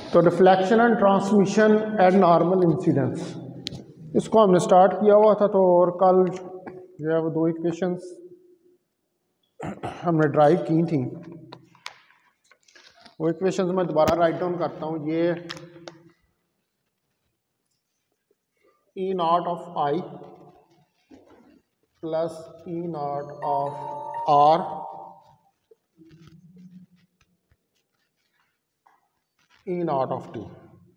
तो reflection and transmission at normal incidence, इसको हमने स्टार्ट किया हुआ था। तो और कल जो है वो दो इक्वेशंस हमने ड्राइव की थी, वो इक्वेशंस मैं दोबारा राइट डाउन करता हूँ। ये E naught of I plus E naught of R E naught of T,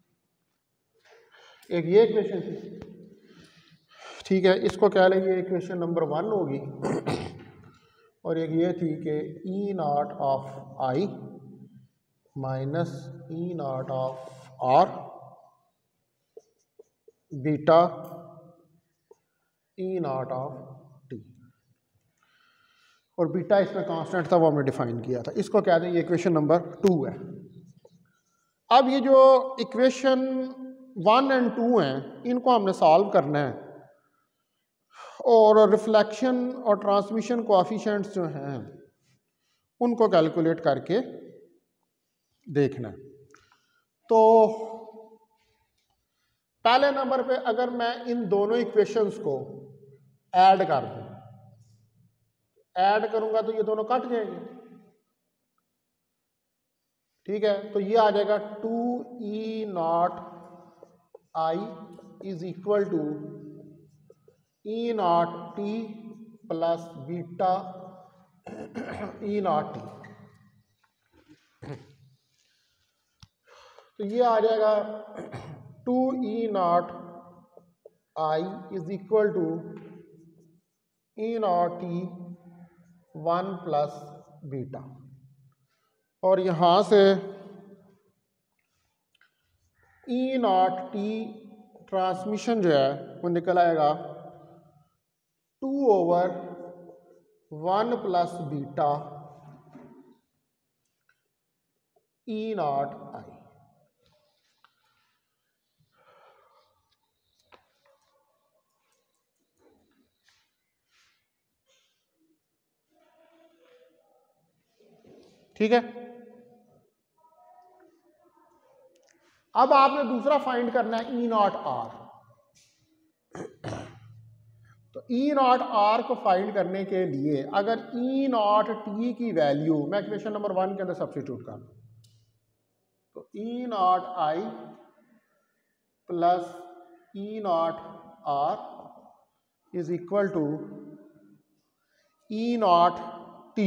एक ये इक्वेशन थी, ठीक है। इसको क्या लेंगे, इक्वेशन नंबर 1 होगी। और एक ये थी कि E naught of I minus E naught of R beta E naught of T, और बीटा इसमें कांस्टेंट था, वो हमने डिफाइन किया था। इसको क्या दें, ये इक्वेशन नंबर 2 है। अब ये जो इक्वेशन 1 और 2 हैं, इनको हमने सॉल्व करना है और रिफ्लेक्शन और ट्रांसमिशन कोएफिशिएंट्स जो हैं उनको कैलकुलेट करके देखना है। तो पहले नंबर पे अगर मैं इन दोनों इक्वेशंस को ऐड कर दूं, ऐड करूंगा तो ये दोनों कट जाएंगे, ठीक है। तो ये आ जाएगा 2 E naught I is equal to E naught T plus beta E naught T. तो ये आ जाएगा 2 E naught I is equal to E naught T 1 plus beta, और यहां से ई नॉट टी ट्रांसमिशन जो है वो निकल आएगा 2/1 plus beta E naught I. ठीक है। अब आपने दूसरा फाइंड करना है ई नॉट आर। तो ई नॉट आर को फाइंड करने के लिए अगर ई नॉट टी की वैल्यू मैं इक्वेशन नंबर 1 के अंदर सब्स्टिट्यूट कर दूं, तो E naught I plus E naught R is equal to E naught T.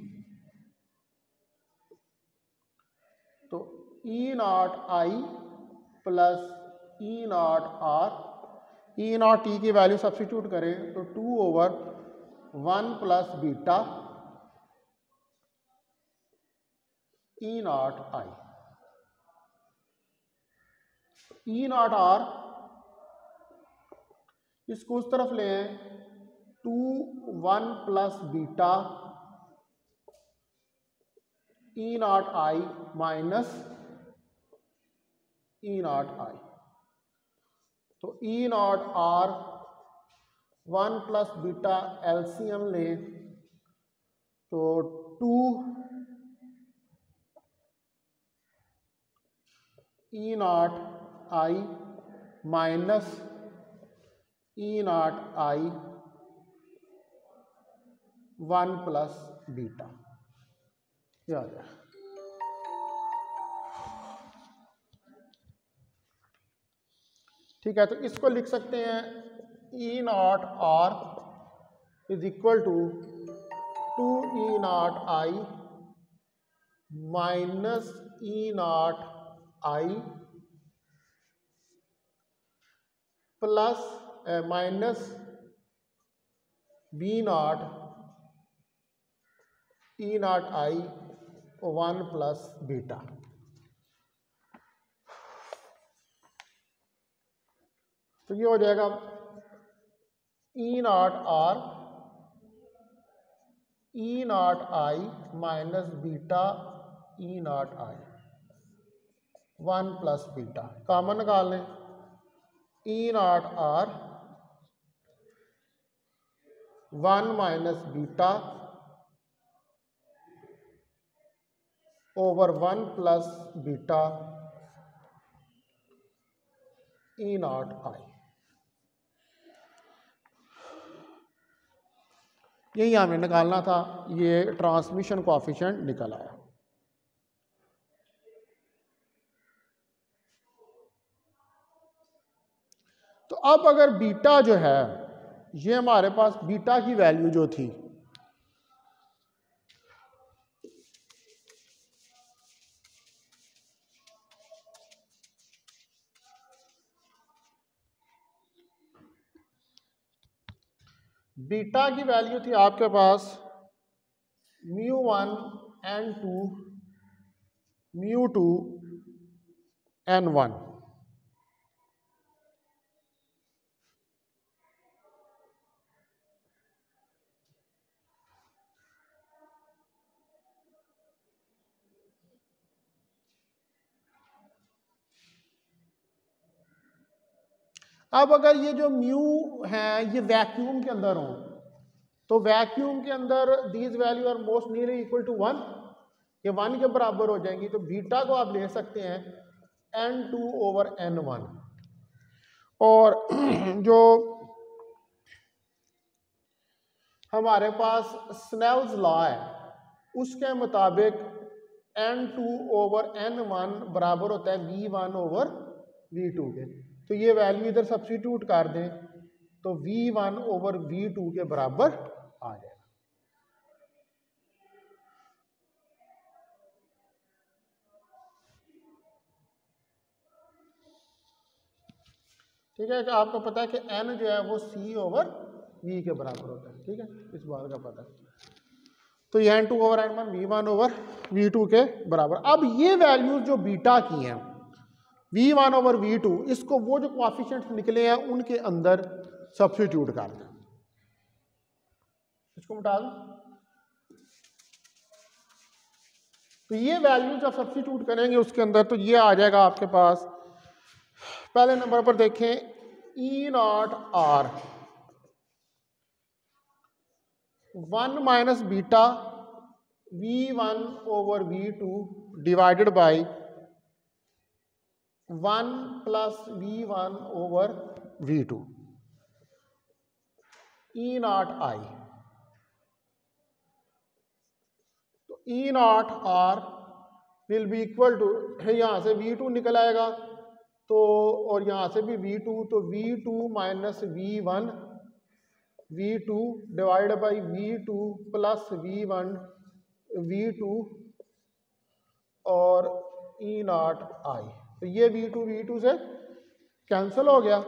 तो E naught I plus E naught R, E naught T की वैल्यू सब्स्टिट्यूट करें तो 2/1 plus beta E naught I. E naught R इसको उस तरफ ले आए, 2/1 plus beta E naught I minus E naught I. तो E naught R 1 plus beta LCM लें तो 2 E naught I minus E naught I 1 plus beta, ये आ गया। ठीक है, तो इसको लिख सकते हैं E naught R is equal to 2 E naught I minus E naught I plus minus B naught E naught I 1 plus beta. तो ये हो जाएगा E naught R E naught I minus beta E naught I 1 plus beta, common निकाल लें। E naught R 1 minus beta over 1 plus beta E naught I. यही हमें निकालना था, ये ट्रांसमिशन कोएफिशिएंट निकल आया। तो अब अगर बीटा जो है, ये हमारे पास बीटा की वैल्यू जो थी, बीटा की वैल्यू थी आपके पास μ1 n2 μ2 n1। अब अगर ये जो म्यू है ये वैक्यूम के अंदर हो, तो वैक्यूम के अंदर these value are most nearly equal to 1, ये 1 के बराबर हो जाएंगी। तो बीटा को आप ले सकते हैं n2 ओवर n1। और जो हमारे पास स्नेल्स लॉ है उसके मुताबिक n2 ओवर n1 बराबर होता है v1 ओवर v2 के। तो ये वैल्यू इधर सब्स्टिट्यूट कर दें तो v1 ओवर v2 के बराबर आ जाएगा। ठीक है, कि आपको पता है कि n जो है वो c ओवर v के बराबर होता है। ठीक है, इस बात का पता है। तो ये n2 over n1 v1 over v2 के बराबर। अब ये वैल्यूज जो बीटा की हैं v1 ओवर v2, इसको वो जो कोएफिशिएंट्स निकले हैं उनके अंदर सब्स्टिट्यूट कर दें। इसको मिटा दो। तो ये वैल्यू जब सब्स्टिट्यूट करेंगे उसके अंदर तो ये आ जाएगा आपके पास, पहले नंबर पर देखें E naught R 1 minus beta v1 over v2 divided by 1 plus v1 over v2 E naught I. तो E naught R will be equal to, यहां से v2 निकल आएगा तो, और यहां से भी v2, तो v2 minus v1 v2 divide by v2 plus v1 v2 और ई नॉट आई। तो ये v2 से कैंसिल हो गया।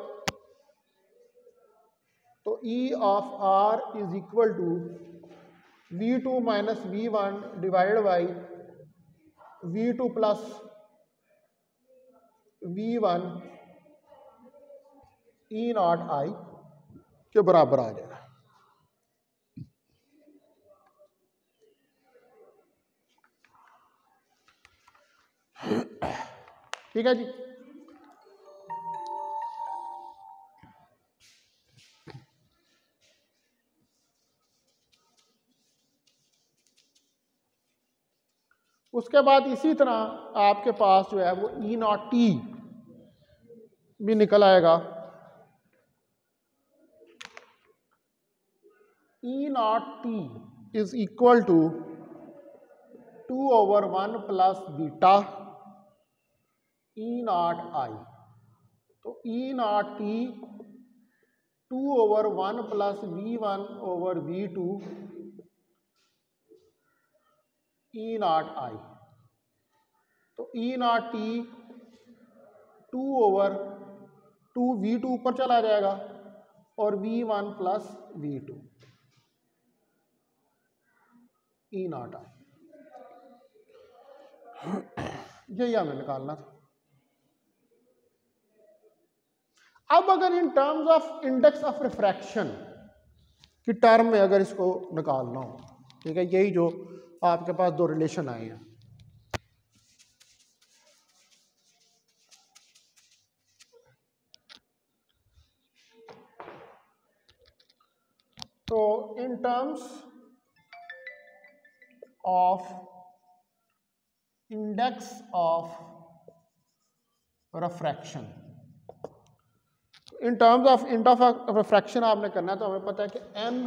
तो E of R is equal to v2 minus v1 divide by v2 plus v1 E naught I के बराबर आ जाएगा। ठीक है जी। उसके बाद इसी तरह आपके पास जो है वो ई नॉट टी भी निकल आएगा। E naught T is equal to 2 over 1 plus beta E naught I. तो E naught T 2 over 1 plus v1 over v2 E naught I. तो E naught T 2 over 2 v2 ऊपर चला जाएगा और v1 plus v2 E naught I. यही हमें निकालना था। अब अगर in terms of index of refraction की टर्म में अगर इसको निकालना हो, ठीक है, यही जो आपके पास दो रिलेशन आए हैं, तो in terms of index of refraction, in terms of इंट ऑफ रिफ्रैक्शन आपने करना है, तो हमें पता है कि n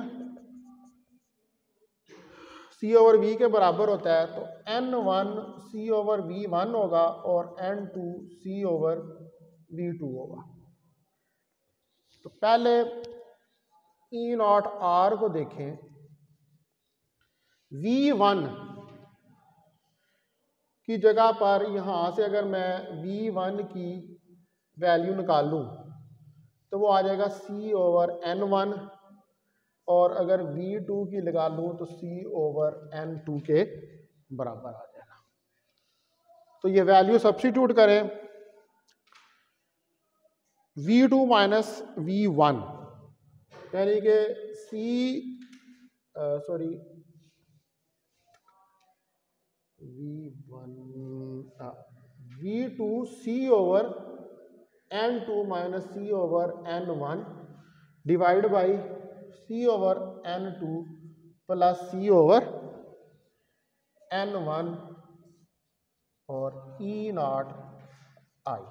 c/v के बराबर होता है, तो n1 c/v1 होगा और n2 c/v2 होगा। तो पहले E0R को देखें, V1 की जगह पर यहाँ से अगर मैं V1 की वैल्यू निकालूं तो वो आ जाएगा C/N1, और अगर V2 की लगा लूं तो C/N2 के बराबर आ जाएगा। तो ये वैल्यू सब्स्टिट्यूट करें, V2 माइनस V1 यानी कि V2 C/N2 minus C/N1 divide by C/N2 plus C/N1 और E0 I।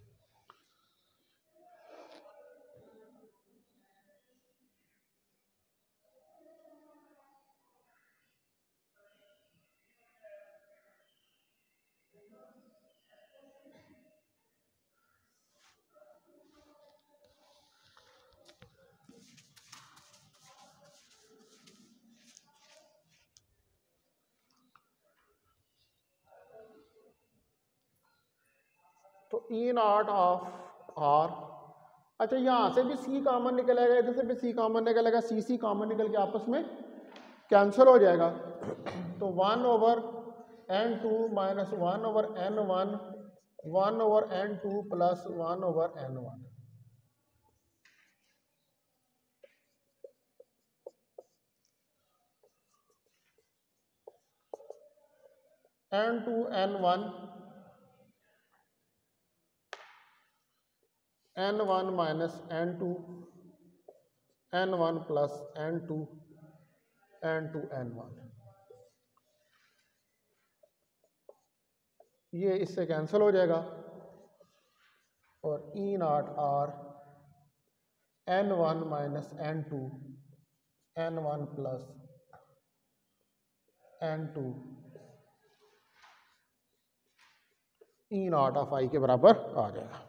तो E0 ऑफ R, अच्छा यहाँ से भी C कॉमन निकलेगा, इधर से भी C कॉमन निकलेगा, C कॉमन निकल के आपस में कैंसिल हो जाएगा। तो 1/N2 minus 1/N1 1/N2 plus 1/N1। N2 N1 N1 minus N2 N1 plus N2 N1, ये इससे कैंसिल हो जाएगा और E0 R N1 minus N2 N1 plus N2 E0 of I के बराबर आ जाएगा।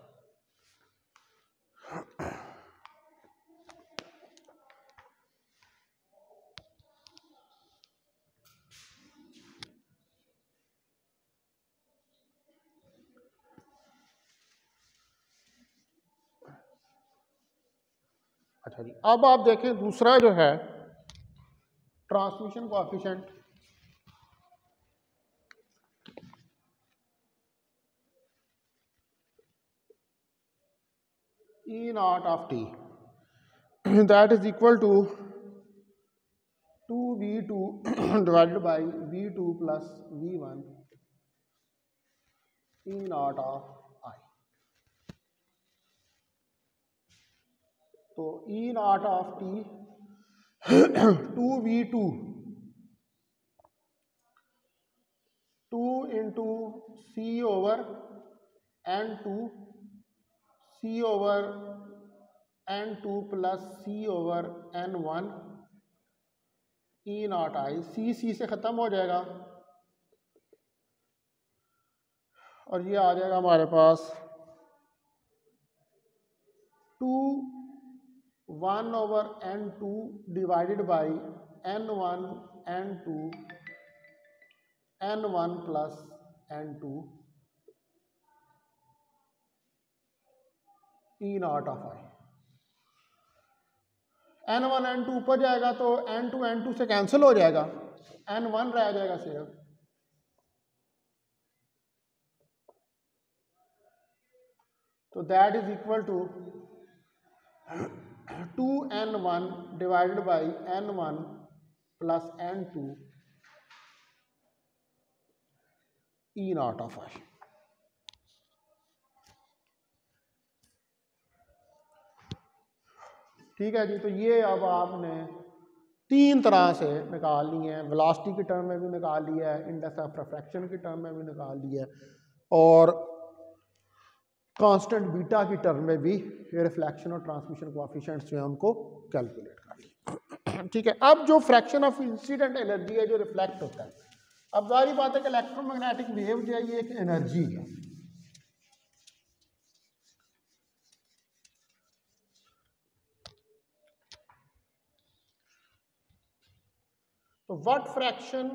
अच्छा जी, अब आप देखें दूसरा जो है transmission coefficient, E0 of t that is equal to 2V2 divided by V2 plus V1 E0 of I। तो E0 of t 2V2 2 into C/N2 C/N2 plus C/N1 E0 I, C से ख़त्म हो जाएगा और ये आ जाएगा हमारे पास 1/N2 divided by N1 N2 N1 plus N2 E0 of I। N1 N2 ऊपर जाएगा तो N2 N2 से कैंसिल हो जाएगा, N1 रह जाएगा सिर्फ, तो that is equal to 2N1 divided by N1 plus N2 E0 of I। ठीक है जी, तो ये अब आपने तीन तरह से निकाल ली है, वेलोसिटी की टर्म में भी निकाल लिया है, इंडेक्स ऑफ रिफ्रैक्शन की टर्म में भी निकाल लिया है, और कांस्टेंट बीटा की टर्म में भी रिफ्लेक्शन और ट्रांसमिशन कोएफिशिएंट्स जो है उनको कैलकुलेट कर लिया। ठीक है, अब जो फ्रैक्शन ऑफ इंसिडेंट एनर्जी है जो रिफ्लेक्ट होता है, अब जाहिर बात है कि इलेक्ट्रोमैग्नेटिक वेव जो है ये एक एनर्जी है। तो what fraction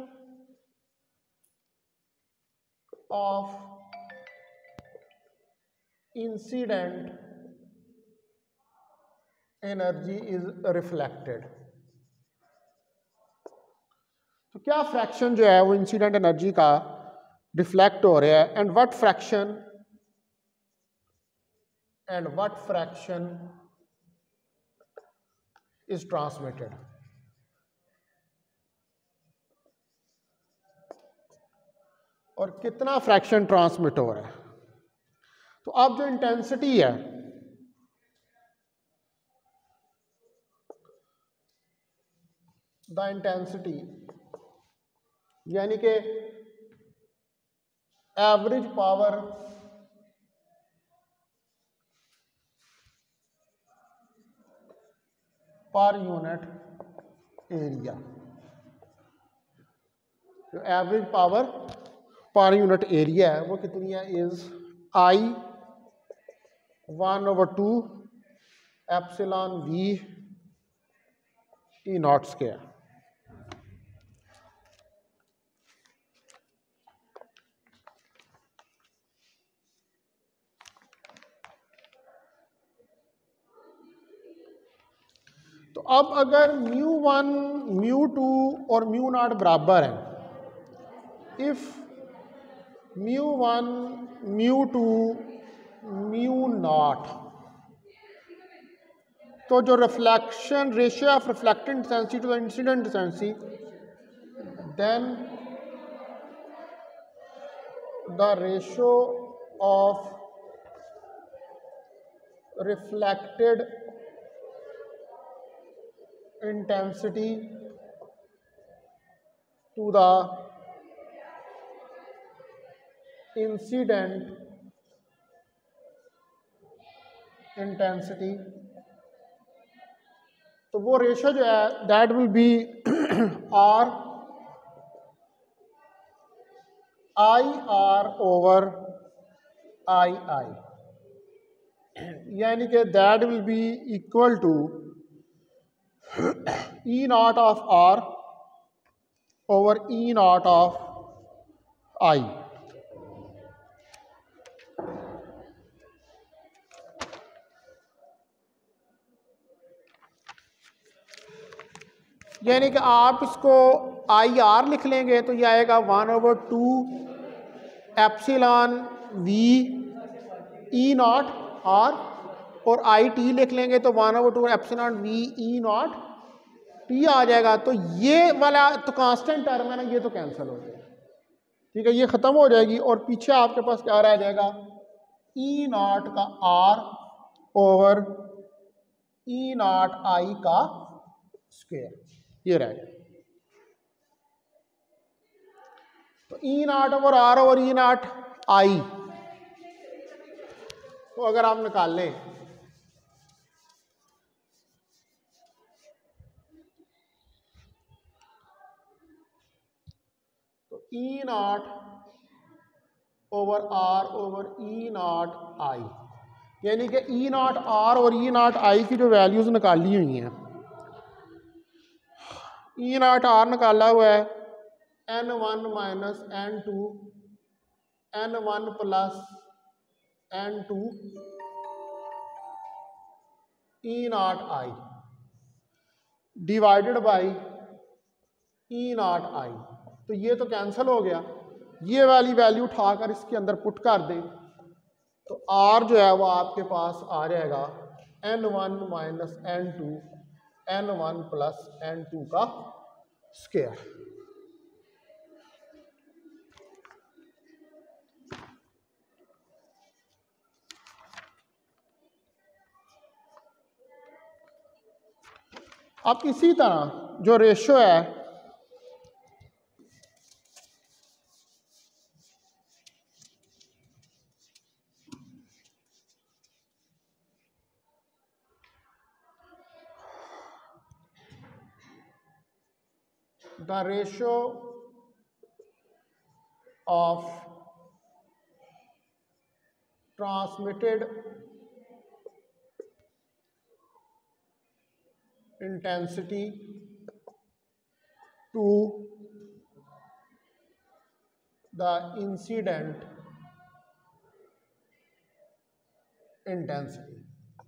of incident energy is reflected, तो क्या फ्रैक्शन जो है वो इंसिडेंट एनर्जी का रिफ्लेक्ट हो रहा है, and what fraction is transmitted. और कितना फ्रैक्शन ट्रांसमिट हो रहा है। तो अब जो इंटेंसिटी है, द इंटेंसिटी यानी कि average power per unit area, जो average power per unit area है वो कितनी है, is I 1/2 epsilon V E naught square. तो अब अगर μ1 μ2 और μ0 बराबर हैं, इफ μ1 μ2 μ0, तो जो reflection ratio of reflected intensity to the incident intensity, then the ratio of reflected intensity to the incident intensity, तो वो रेशो जो है that will be R over II, यानी कि that will be equal to E naught of R over E naught of I। यानी कि आप इसको IR लिख लेंगे तो ये आएगा 1/2 epsilon V E naught R, और IT लिख लेंगे तो 1/2 epsilon V E naught T आ जाएगा। तो ये वाला तो कांस्टेंट टर्म है ना, ये तो कैंसिल हो जाएगा। ठीक है, ये ख़त्म हो जाएगी और पीछे आपके पास क्या रह जाएगा, E नॉट का R over E naught I का स्क्वायर, ये रह जाएगा। तो E naught over R over E naught I तो अगर आप निकाल लें तो E naught over R over E naught I, यानी कि E नॉट R और E नॉट I की जो वैल्यूज निकाली हुई हैं, E नॉट R निकाला हुआ है N1 minus N2 N1 plus N2 E naught I divided by E naught I। तो ये तो कैंसिल हो गया, ये वाली वैल्यू उठाकर इसके अंदर पुट कर दें तो R जो है वो आपके पास आ जाएगा N1 minus N2 N1 plus N2 का स्क्वायर। अब इसी तरह जो रेशो है the ratio of transmitted intensity to the incident intensity.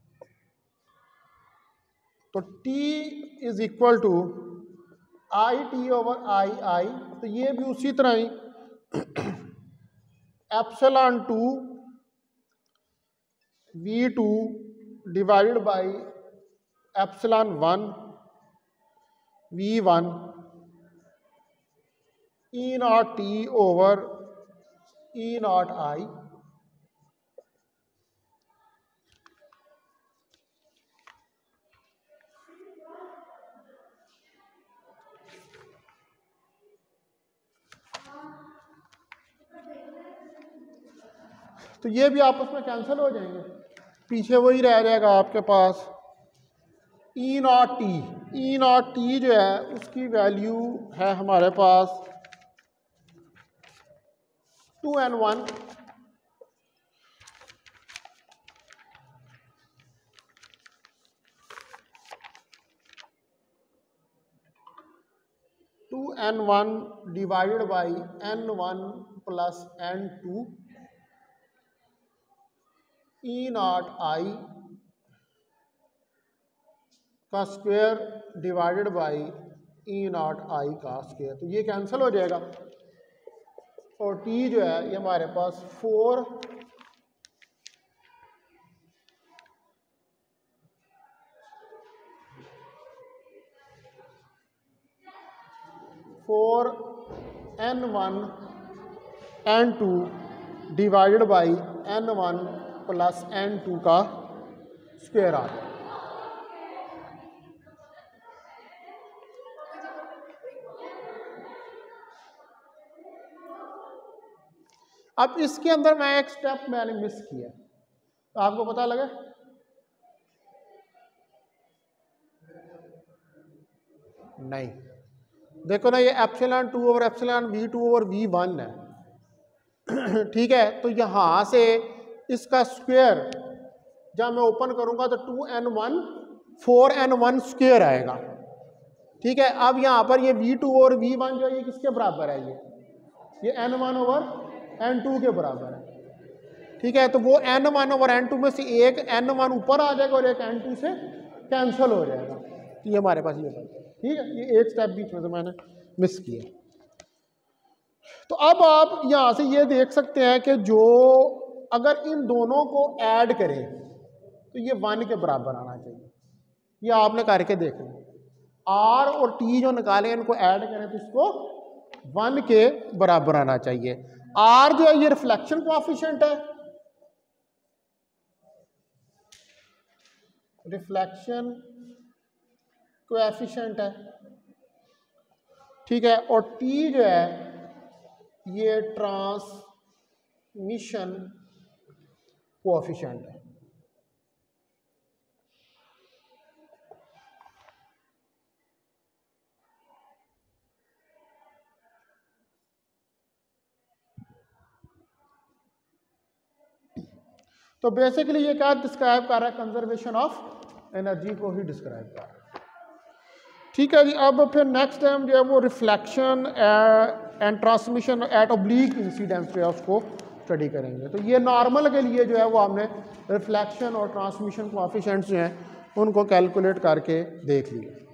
तो T is equal to I T over I I, तो ये भी उसी तरह ही epsilon two V2 divided by epsilon 1 V1 E naught T over E naught I। तो ये भी आपस में कैंसिल हो जाएंगे, पीछे वही रह जाएगा आपके पास E naught T. E naught T जो है उसकी वैल्यू है हमारे पास 2n1 2n1 divided by n1 plus n2 E naught I का square divided by E naught I का स्क्वायर। तो ये कैंसिल हो जाएगा और T जो है ये हमारे पास 4n1 n2 divided by n1 plus n2 का स्क्वायर आ गया। अब इसके अंदर मैं एक स्टेप मैंने मिस किया, तो आपको पता लगा? नहीं, देखो ना, ये epsilon 2 over epsilon V2 over V1 है। ठीक है, तो यहां से इसका स्क्वायर जब मैं ओपन करूंगा तो 2n1 4n1 स्क्वायर आएगा। ठीक है, अब यहां पर ये V2 और V1 जो है ये किसके बराबर है? ये n1 ओवर n2 के बराबर है। ठीक है, तो वो n1 ओवर n2 में से एक n1 ऊपर आ जाएगा और एक n2 से कैंसिल हो जाएगा। तो ये हमारे पास ये बात है। ठीक है, ये एक स्टेप बीच में से मैंने मिस किया। तो अब आप यहां से ये देख सकते हैं कि जो अगर इन दोनों को ऐड करें तो ये 1 के बराबर आना चाहिए। ये आपने करके देखना, R और T जो निकाले इनको ऐड करें तो इसको 1 के बराबर आना चाहिए। R जो है ये रिफ्लेक्शन कोएफिशिएंट है, रिफ्लेक्शन कोएफिशिएंट है। ठीक है, और T जो है ये ट्रांसमिशन कोएफिशिएंट है। तो बेसिकली ये क्या डिस्क्राइब कर रहा है? कंजर्वेशन ऑफ एनर्जी को ही डिस्क्राइब कर रहा है। ठीक है जी, अब फिर नेक्स्ट टाइम जो है वो reflection and transmission at oblique incidence जो है उसको स्टडी करेंगे। तो ये नॉर्मल के लिए जो है वो हमने रिफ्लेक्शन और ट्रांसमिशन कोएफिशिएंट्स जो हैं उनको कैलकुलेट करके देख लिया।